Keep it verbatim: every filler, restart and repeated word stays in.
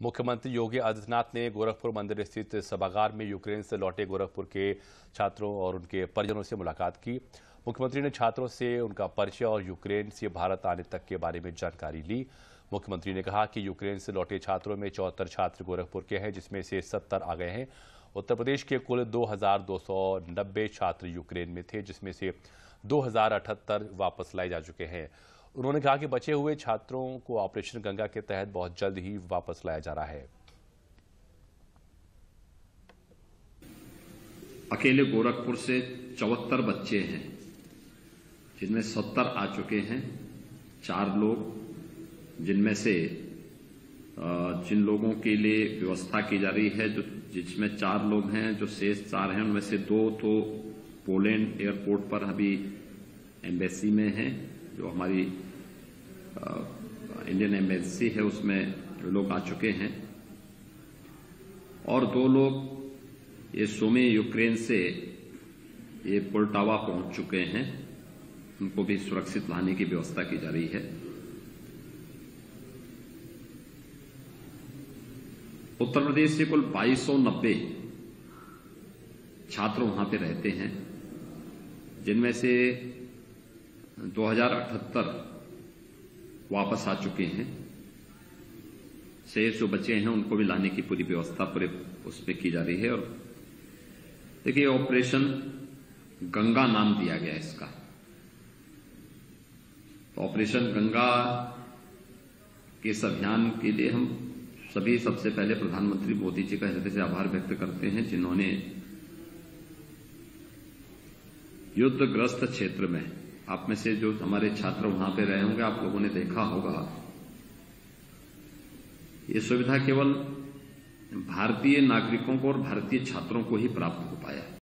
मुख्यमंत्री योगी आदित्यनाथ ने गोरखपुर मंदिर स्थित सभागार में यूक्रेन से लौटे गोरखपुर के छात्रों और उनके परिजनों से मुलाकात की। मुख्यमंत्री ने छात्रों से उनका परिचय और यूक्रेन से भारत आने तक के बारे में जानकारी ली। मुख्यमंत्री ने कहा कि यूक्रेन से लौटे छात्रों में चौहत्तर छात्र गोरखपुर के हैं, जिसमें से सत्तर आ गए हैं। उत्तर प्रदेश के कुल दो हजार दो सौ नब्बे छात्र यूक्रेन में थे, जिसमें से दो हजार अठहत्तर वापस लाए जा चुके हैं। उन्होंने कहा कि बचे हुए छात्रों को ऑपरेशन गंगा के तहत बहुत जल्द ही वापस लाया जा रहा है। अकेले गोरखपुर से चौहत्तर बच्चे हैं, जिनमें सत्तर आ चुके हैं। चार लोग जिनमें से जिन लोगों के लिए व्यवस्था की जा रही है, जो जिसमें चार लोग हैं, जो शेष चार हैं उनमें से दो तो पोलैंड एयरपोर्ट पर अभी एम्बेसी में हैं, जो हमारी इंडियन एम्बेसी है उसमें लोग आ चुके हैं, और दो लोग ये सुमी यूक्रेन से ये पोल्टावा पहुंच चुके हैं। उनको भी सुरक्षित लाने की व्यवस्था की जा रही है। उत्तर प्रदेश से कुल बाईस सौ नब्बे छात्र वहां पे रहते हैं, जिनमें से दो हजार अठहत्तर वापस आ चुके हैं। शेष जो बचे हैं उनको भी लाने की पूरी व्यवस्था पूरे उस पर की जा रही है। और देखिए, ऑपरेशन गंगा नाम दिया गया इसका। तो ऑपरेशन गंगा के इस अभियान के लिए हम सभी सबसे पहले प्रधानमंत्री मोदी जी का हृदय से आभार व्यक्त करते हैं, जिन्होंने युद्धग्रस्त क्षेत्र में, आप में से जो हमारे छात्र वहां पे रहे होंगे, आप लोगों ने देखा होगा, ये सुविधा केवल भारतीय नागरिकों को और भारतीय छात्रों को ही प्राप्त हो पाया।